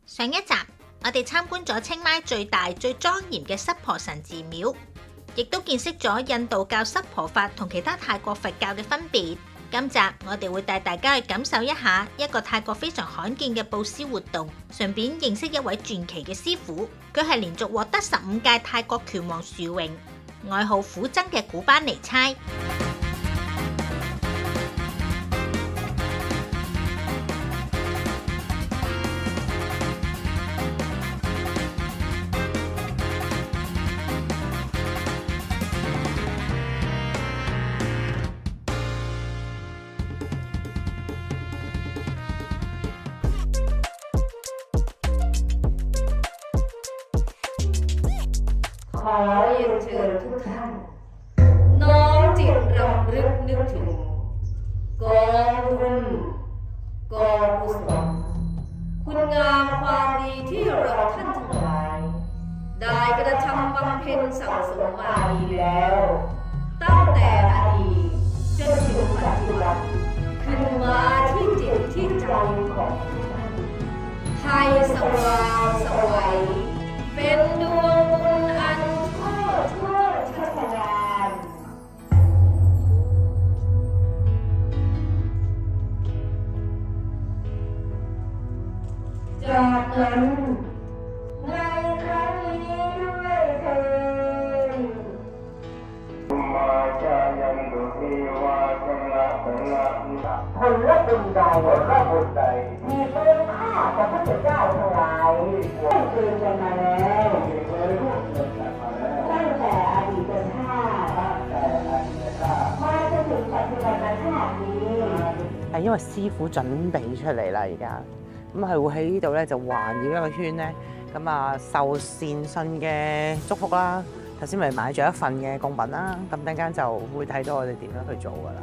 上一集我哋參觀咗清邁最大最莊嚴嘅濕婆神寺廟，亦都見識咗印度教濕婆法同其他泰國佛教嘅分別。今集我哋會帶大家去感受一下一個泰國非常罕見嘅布施活動，順便認識一位傳奇嘅師傅。佢係連續獲得15屆泰國拳王殊榮，外號虎僧嘅古班尼差。 ขอเรียนเชิญทุกท่านน้อมจิตรำลึกนึกถึงกองบุญกองกุศลคุณงามความดีที่เราท่านทั้งหลายได้กระทำบำเพ็ญสั่งสมมาดีแล้วตั้งแต่อดีตจนถึงปัจจุบันขึ้นมาที่จิตที่ใจของทุกท่านให้สว่างไสวเป็นดวงบุญอันทั่วชัชวานจากนั้นในครั้งนี้ด้วยเถิดมาจายังดุทีวาสนะสนะผลละบุญใดผลละบุญใดมีเกินค่ากับพระเจ้าทั้งหลายได้เกินกันมาแล้วตั้งแต่อดีตชาติมาจนถึงปัจจุบันชาตินี้係因為師傅準備出嚟啦，而家咁係會喺呢度咧就環繞一個圈咧，咁受善信嘅祝福啦。頭先咪買咗一份嘅供品啦，咁等間就會睇到我哋點樣去做噶啦。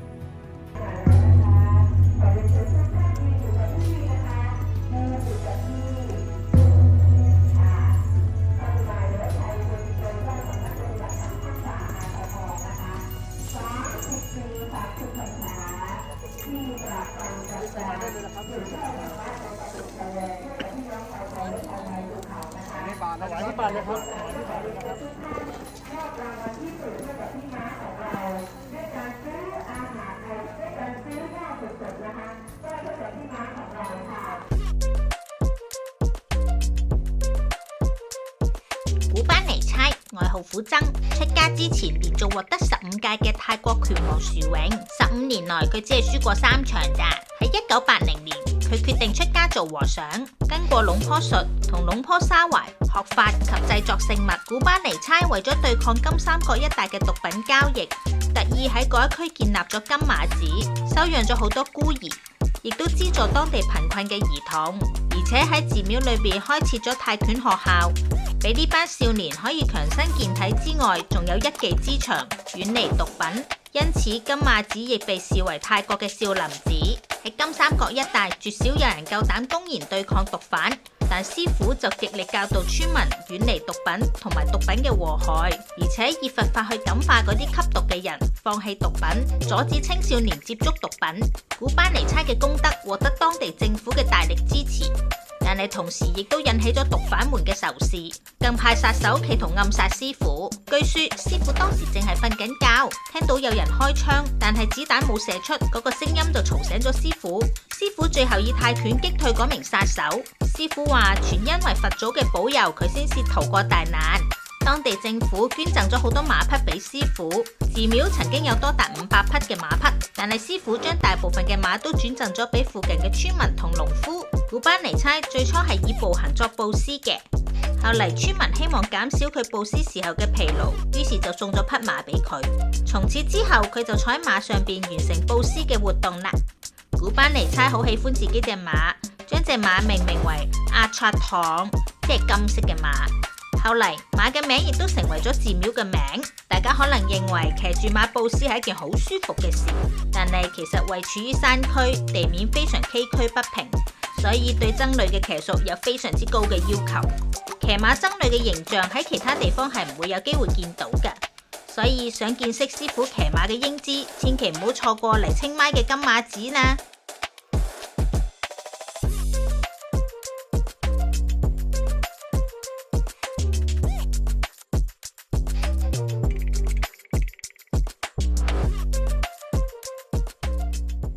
古班尼差，外號虎僧，出家之前連續獲得15屆嘅泰國拳王殊榮。15年來佢只係輸過3場咋。喺1980年，佢決定出家做和尚，跟過龍坡術同龍坡沙懷學法及製作聖物。古班尼差為咗對抗金三角一帶嘅毒品交易，特意喺嗰一區建立咗金馬寺，收養咗好多孤兒，亦都資助當地貧困嘅兒童，而且喺寺廟裏邊開設咗泰拳學校，俾呢班少年可以強身健體之外，仲有一技之長，遠離毒品。因此金馬寺亦被視為泰國嘅少林寺。喺金三角一帶，絕少有人夠膽公然對抗毒販，但師傅就極力教導村民遠離毒品同埋毒品嘅禍害，而且以佛法去感化嗰啲吸毒嘅人，放棄毒品，阻止青少年接觸毒品。古班尼差嘅功德獲得當地政府嘅大力支持，但係同時亦都引起咗毒販們嘅仇視，更派殺手企圖暗殺師傅。據說師傅當時淨係瞓緊覺，聽到有人開槍，但係子彈冇射出，嗰個聲音就嘈醒咗師傅。師傅最後以泰拳擊退嗰名殺手。師傅話全因為佛祖嘅保佑，佢先至逃過大難。當地政府捐贈咗好多馬匹俾師傅，寺廟曾經有多達500匹嘅馬匹，但係師傅將大部分嘅馬都轉贈咗俾附近嘅村民同農夫。古班尼差最初係以步行作布施嘅，後嚟村民希望減少佢布施時候嘅疲勞，於是就送咗匹馬俾佢。從此之後，佢就坐喺馬上邊完成布施嘅活動啦。古班尼差好喜歡自己隻馬，將隻馬命名為阿察唐，即係金色嘅馬。後嚟馬嘅名亦都成為咗寺廟嘅名。大家可能認為騎住馬布施係一件好舒服嘅事，但係其實位處於山區，地面非常崎嶇不平，所以對僧侶嘅騎術有非常之高嘅要求。騎馬僧侶嘅形象喺其他地方係唔會有機會見到嘅，所以想見識師傅騎馬嘅英姿，千祈唔好錯過嚟清邁嘅金馬寺啦！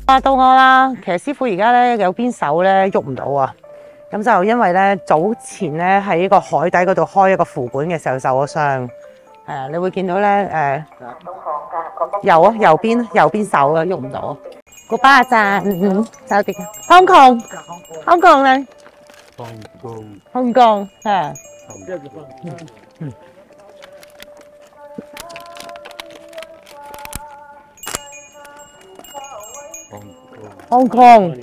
到我啦。其實師傅而家咧有邊手咧喐唔到啊，咁就因為咧早前咧喺呢個海底嗰度開一個扶管嘅時候受咗傷。你會見到咧右邊手啊喐唔到。古巴站，酒店，Hong Kong，Hong Kong 咧，Hong Kong 係。Hong Kong，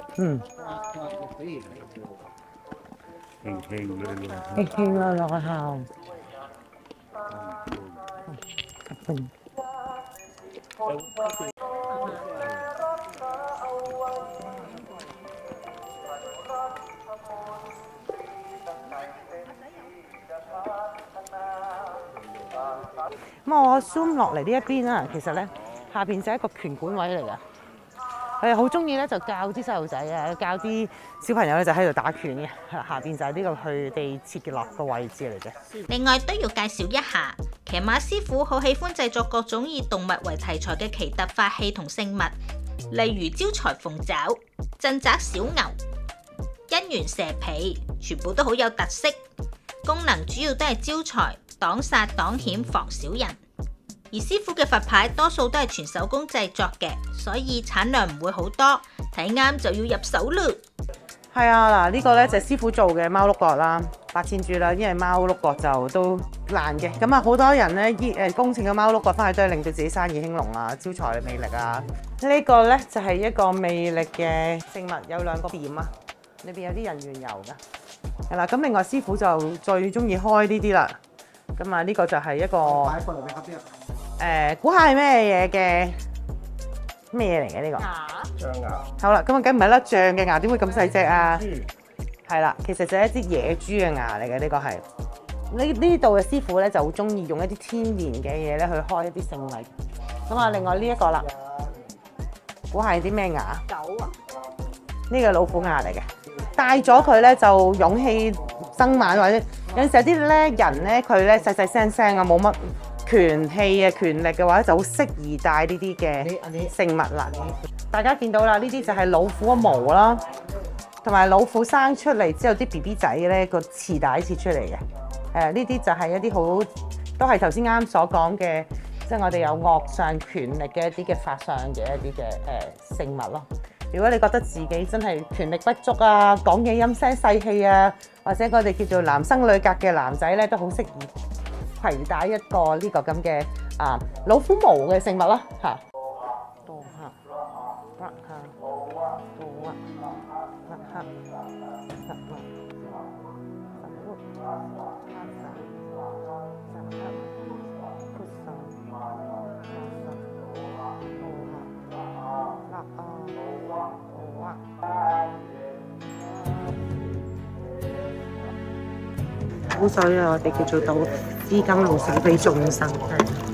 輕啦落下。咁我 zoom 落嚟呢一邊啦，其實咧下邊就係一個拳館位嚟㗎。佢哋好中意咧，就教啲細路仔啊，教啲小朋友咧就喺度打拳嘅。下邊就係呢個佢哋設落個位置嚟嘅。 另外都要介紹一下，騎馬師傅好喜歡製作各種以動物為題材嘅奇特法器同聖物，例如招財鳳爪、鎮宅小牛、姻緣蛇皮，全部都好有特色。功能主要都係招財、擋煞、擋險、防小人。而師傅嘅佛牌多數都係全手工製作嘅，所以產量唔會好多，睇啱就要入手嘞。 係啊，嗱呢個咧就係師傅做嘅貓碌角啦，8000株啦，因為貓碌角就都爛嘅，咁啊好多人咧工程嘅貓碌角翻去都係令到自己生意興隆啊，招財魅力啊。呢個咧就係一個魅力嘅聖物，有2個點啊，裏邊有啲人緣油㗎。係啦，咁另外師傅就最中意開呢啲啦，咁啊呢個就係一個估下係咩嘢嘅？咩嘢嚟嘅呢個？象牙。好啦，咁啊梗唔係啦，象嘅牙點會咁細隻啊？係啦，其實就係一啲野豬嘅牙嚟嘅，呢個係。呢度嘅師傅咧就好中意用一啲天然嘅嘢咧去開一啲聖物。咁啊，另外呢一個啦，估下係啲咩牙？狗啊！呢個老虎牙嚟嘅，戴咗佢咧就勇氣生猛，或者有陣時有啲咧人咧佢咧細細聲啊，冇乜權氣啊、權力嘅話，就好適宜戴呢啲嘅聖物啦。大家見到啦，呢啲就係老虎嘅毛啦，同埋老虎生出嚟之後啲 BB 仔咧個臍帶切出嚟嘅。呢啲就係一啲好都係頭先啱所講嘅，即係我哋有惡上權力嘅一啲嘅法相嘅一啲嘅聖物咯。如果你覺得自己真係權力不足啊，講嘢陰聲細氣啊，或者我哋叫做男生女格嘅男仔咧，都好適宜攜帶一個呢個咁嘅老虎毛嘅聖物啦嚇。好水啊！我哋叫做到資金路上俾眾生。